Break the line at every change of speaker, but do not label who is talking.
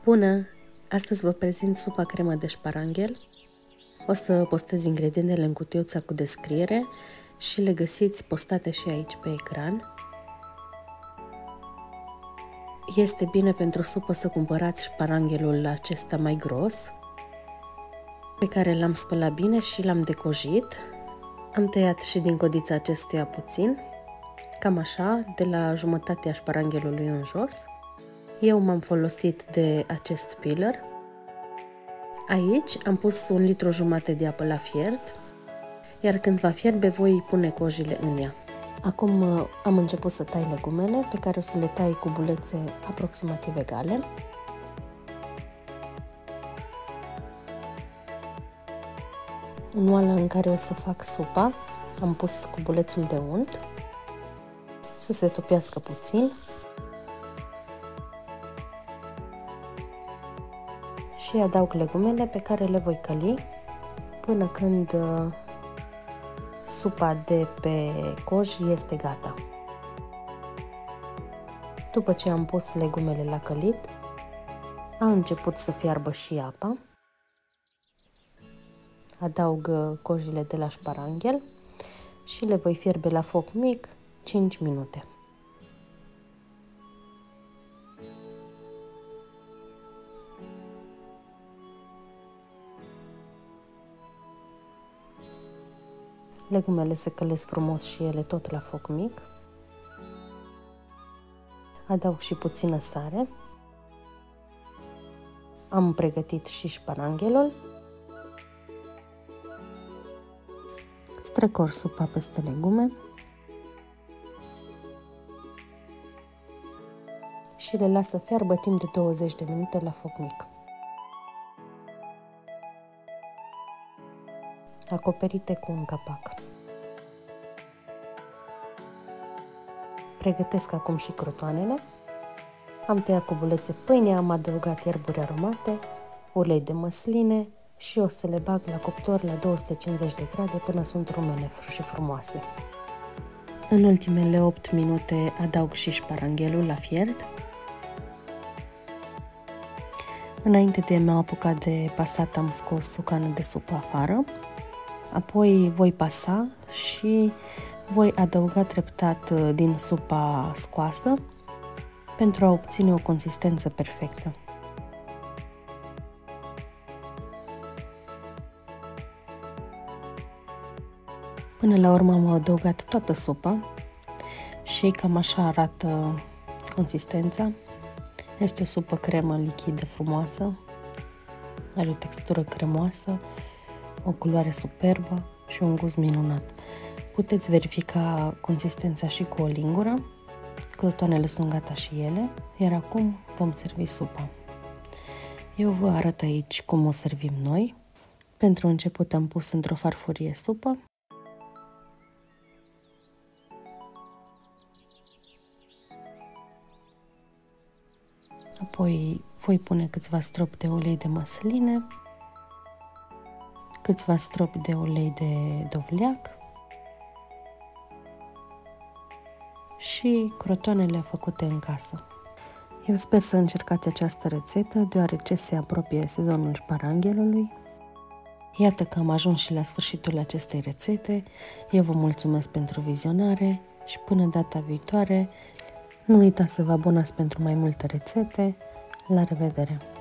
Bună! Astăzi vă prezint supa cremă de șparanghel. O să postez ingredientele în cutiuța cu descriere și le găsiți postate și aici pe ecran. Este bine pentru supă să cumpărați șparanghelul acesta mai gros, pe care l-am spălat bine și l-am decojit. Am tăiat și din codița acestuia puțin, cam așa, de la jumătatea șparanghelului în jos. Eu m-am folosit de acest peeler. Aici am pus 1,5 litru de apă la fiert, iar când va fierbe voi pune cojile în ea. Acum am început să tai legumele, pe care o să le tai cu bulețe aproximativ egale. În oala în care o să fac supa am pus cubulețul de unt să se topească puțin și adaug legumele pe care le voi căli până când supa de pe coj este gata. După ce am pus legumele la călit, a început să fiarbă și apa. Adaug cojile de la șparanghel și le voi fierbe la foc mic 5 minute. Legumele se călesc frumos și ele tot la foc mic. Adaug și puțină sare. Am pregătit și șparanghelul. Strecor supa peste legume și le las să fiarbă timp de 20 de minute la foc mic. Acoperite cu un capac. Pregătesc acum și crotoanele. Am tăiat cu bulețe pâine, am adăugat ierburi aromate, ulei de măsline și o să le bag la cuptor la 250 de grade până sunt rumene și frumoase. În ultimele 8 minute adaug și șparanghelul la fiert. Înainte de a mă apuca de pasat am scos o cană de supă afară. Apoi voi pasa și voi adăuga treptat din supa scoasă pentru a obține o consistență perfectă. Până la urmă am adăugat toată supa și cam așa arată consistența. Este o supă cremă lichidă frumoasă, are o textură cremoasă, o culoare superbă și un gust minunat. Puteți verifica consistența și cu o lingură. Crotoanele sunt gata și ele, iar acum vom servi supa. Eu vă arăt aici cum o servim noi. Pentru început am pus într-o farfurie supă. Apoi voi pune câțiva stropi de ulei de măsline, câțiva stropi de ulei de dovleac și crotoanele făcute în casă. Eu sper să încercați această rețetă, deoarece se apropie sezonul șparanghelului. Iată că am ajuns și la sfârșitul acestei rețete. Eu vă mulțumesc pentru vizionare și până data viitoare, nu uitați să vă abonați pentru mai multe rețete. La revedere!